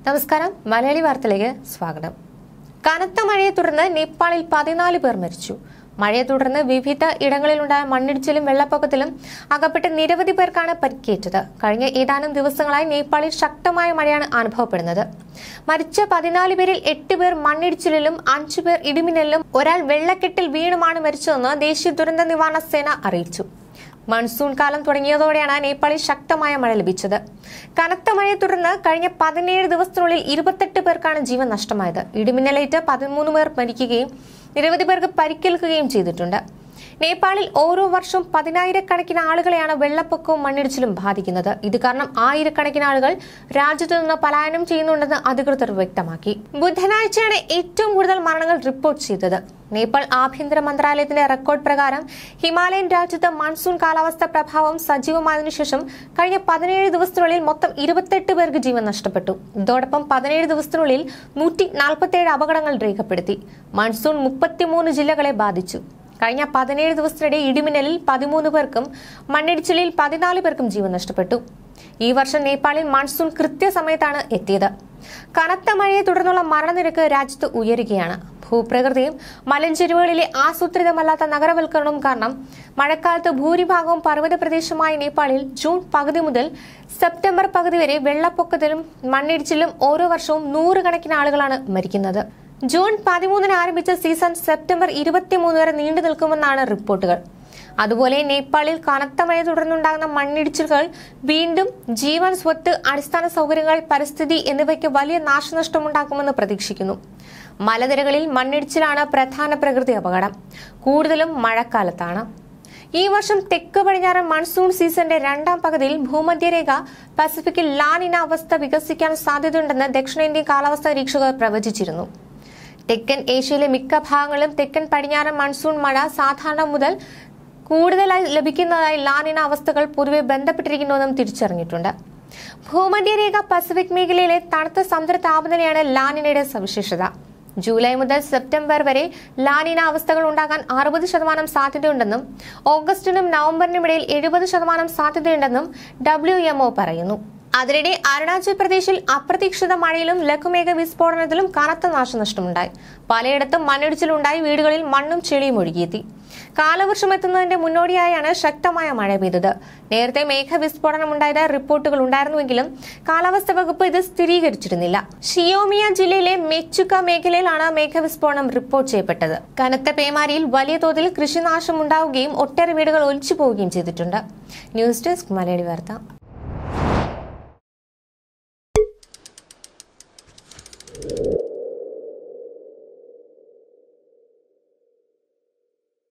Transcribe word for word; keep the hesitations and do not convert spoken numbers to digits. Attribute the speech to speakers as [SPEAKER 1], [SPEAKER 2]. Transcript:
[SPEAKER 1] നമസ്കാരം, മലയാളി വാർത്തയിലേക്ക് സ്വാഗതം. കനത്ത മഴയെ തുടർന്ന് നേപ്പാളിൽ പതിനാല് പേർ മരിച്ചു. മഴയെ തുടർന്ന് വിവിധ ഇടങ്ങളിലുണ്ടായ മണ്ണിടിച്ചിലും വെള്ളപ്പൊക്കത്തിലും അകപ്പെട്ട് നിരവധി പേർക്കാണ് പരിക്കേറ്റത്. കഴിഞ്ഞ ഏതാനും ദിവസങ്ങളായി നേപ്പാളിൽ ശക്തമായ മഴയാണ് അനുഭവപ്പെടുന്നത്. മരിച്ച പതിനാല് പേരിൽ എട്ട് പേർ മണ്ണിടിച്ചിലിലും അഞ്ചു പേർ ഇടിമിന്നലിലും ഒരാൾ വെള്ളക്കെട്ടിൽ വീണുമാണ് മരിച്ചതെന്ന് ദേശീയ ദുരന്ത നിവാരണ സേന അറിയിച്ചു. മൺസൂൺ കാലം തുടങ്ങിയതോടെയാണ് നേപ്പാളിൽ ശക്തമായ മഴ ലഭിച്ചത്. കനത്ത മഴയെ തുടർന്ന് കഴിഞ്ഞ പതിനേഴ് ദിവസത്തിനുള്ളിൽ ഇരുപത്തെട്ട് പേർക്കാണ് ജീവൻ നഷ്ടമായത്. ഇടിമിന്നലേറ്റ് പതിമൂന്ന് പേർ മരിക്കുകയും നിരവധി പേർക്ക് പരിക്കേൽക്കുകയും ചെയ്തിട്ടുണ്ട്. നേപ്പാളിൽ ഓരോ വർഷവും പതിനായിരക്കണക്കിന് ആളുകളെയാണ് വെള്ളപ്പൊക്കവും മണ്ണിടിച്ചിലും ബാധിക്കുന്നത്. ഇത് കാരണം ആയിരക്കണക്കിന് ആളുകൾ രാജ്യത്തു നിന്ന് പലായനം ചെയ്യുന്നുണ്ടെന്ന് അധികൃതർ വ്യക്തമാക്കി. ബുധനാഴ്ചയാണ് ഏറ്റവും കൂടുതൽ മരണങ്ങൾ റിപ്പോർട്ട് ചെയ്തത്. നേപ്പാൾ ആഭ്യന്തര മന്ത്രാലയത്തിന്റെ റെക്കോർഡ് പ്രകാരം ഹിമാലയൻ രാജ്യത്ത് മൺസൂൺ കാലാവസ്ഥ പ്രഭാവം സജീവമായതിനു ശേഷം കഴിഞ്ഞ പതിനേഴ് ദിവസത്തിനുള്ളിൽ മൊത്തം ഇരുപത്തെട്ട് പേർക്ക് ജീവൻ നഷ്ടപ്പെട്ടു. ഇതോടൊപ്പം പതിനേഴ് ദിവസത്തിനുള്ളിൽ നൂറ്റി നാൽപ്പത്തിയേഴ് അപകടങ്ങൾ രേഖപ്പെടുത്തി. മൺസൂൺ മുപ്പത്തിമൂന്ന് ജില്ലകളെ ബാധിച്ചു. കഴിഞ്ഞ പതിനേഴ് ദിവസത്തിനിടെ ഇടിമിന്നലിൽ പതിമൂന്ന് പേർക്കും മണ്ണിടിച്ചിലിൽ പതിനാല് പേർക്കും ജീവൻ നഷ്ടപ്പെട്ടു. ഈ വർഷം നേപ്പാളിൽ മൺസൂൺ കൃത്യസമയത്താണ് എത്തിയത്. കനത്ത മഴയെ തുടർന്നുള്ള മരണനിരക്ക് രാജ്യത്ത് ഉയരുകയാണ്. ഭൂപ്രകൃതിയും മലഞ്ചെരുവുകളിലെ ആസൂത്രിതമല്ലാത്ത നഗരവൽക്കരണവും കാരണം മഴക്കാലത്ത് ഭൂരിഭാഗവും പർവ്വത പ്രദേശമായ നേപ്പാളിൽ ജൂൺ പകുതി മുതൽ സെപ്റ്റംബർ പകുതി വരെ വെള്ളപ്പൊക്കത്തിലും മണ്ണിടിച്ചിലും ഓരോ വർഷവും നൂറുകണക്കിന് ആളുകളാണ് മരിക്കുന്നത്. ജൂൺ പതിമൂന്നിന് ആരംഭിച്ച സീസൺ സെപ്റ്റംബർ ഇരുപത്തിമൂന്ന് വരെ നീണ്ടു നിൽക്കുമെന്നാണ് റിപ്പോർട്ടുകൾ. അതുപോലെ നേപ്പാളിൽ കനത്ത മഴയെ തുടർന്നുണ്ടാകുന്ന മണ്ണിടിച്ചിലുകൾ വീണ്ടും ജീവൻ, സ്വത്ത്, അടിസ്ഥാന സൗകര്യങ്ങൾ, പരിസ്ഥിതി എന്നിവയ്ക്ക് വലിയ നാശനഷ്ടമുണ്ടാക്കുമെന്ന് പ്രതീക്ഷിക്കുന്നു. മലനിരകളിൽ മണ്ണിടിച്ചിലാണ് പ്രധാന പ്രകൃതി അപകടം. കൂടുതലും മഴക്കാലത്താണ്. ഈ വർഷം തെക്ക് പടിഞ്ഞാറൻ മൺസൂൺ സീസണിന്റെ രണ്ടാം പകുതിയിൽ ഭൂമധ്യരേഖ പസഫിക്കിൽ ലാനിന അവസ്ഥ വികസിക്കാൻ സാധ്യതയുണ്ടെന്ന് ദക്ഷിണേന്ത്യൻ കാലാവസ്ഥാ നിരീക്ഷകർ പ്രവചിച്ചിരുന്നു. തെക്കൻ ഏഷ്യയിലെ മിക്ക ഭാഗങ്ങളിലും തെക്കൻ പടിഞ്ഞാറൻ മൺസൂൺ മഴ സാധാരണ മുതൽ കൂടുതലായി ലഭിക്കുന്നതായി ലാനിന അവസ്ഥകൾ പൊതുവെ ബന്ധപ്പെട്ടിരിക്കുന്നുവെന്നും തിരിച്ചറിഞ്ഞിട്ടുണ്ട്. ഭൂമധ്യരേഖ പസഫിക് മേഖലയിലെ തണുത്ത സമുദ്ര താപനിലയാണ് ലാനിനയുടെ സവിശേഷത. ജൂലൈ മുതൽ സെപ്റ്റംബർ വരെ ലാനിന അവസ്ഥകൾ ഉണ്ടാകാൻ അറുപത് ശതമാനം സാധ്യതയുണ്ടെന്നും ഓഗസ്റ്റിനും നവംബറിനും ഇടയിൽ എഴുപത് ശതമാനം സാധ്യതയുണ്ടെന്നും ഡബ്ല്യു എം ഒ പറയുന്നു. അതിനിടെ അരുണാചൽ പ്രദേശിൽ അപ്രതീക്ഷിത മഴയിലും ലഘുമേഘ വിസ്ഫോടനത്തിലും കനത്ത നാശനഷ്ടമുണ്ടായി. പലയിടത്തും മണ്ണിടിച്ചിലുണ്ടായി. വീടുകളിൽ മണ്ണും ചെളിയും ഒഴുകിയെത്തി. കാലവർഷം എത്തുന്നതിന്റെ മുന്നോടിയായാണ് ശക്തമായ മഴ പെയ്തത്. നേരത്തെ മേഘവിസ്ഫോടനം ഉണ്ടായതായി റിപ്പോർട്ടുകൾ ഉണ്ടായിരുന്നുവെങ്കിലും കാലാവസ്ഥാ വകുപ്പ് ഇത് സ്ഥിരീകരിച്ചിരുന്നില്ല. ഷിയോമിയ ജില്ലയിലെ മെച്ചുക മേഖലയിലാണ് മേഘവിസ്ഫോടനം റിപ്പോർട്ട് ചെയ്യപ്പെട്ടത്. കനത്ത പേമാരിയിൽ വലിയ തോതിൽ കൃഷിനാശം ഉണ്ടാവുകയും ഒട്ടേറെ വീടുകൾ ഒലിച്ചു പോവുകയും ചെയ്തിട്ടുണ്ട്. ന്യൂസ് ഡെസ്ക്, മലയാളി വാർത്ത.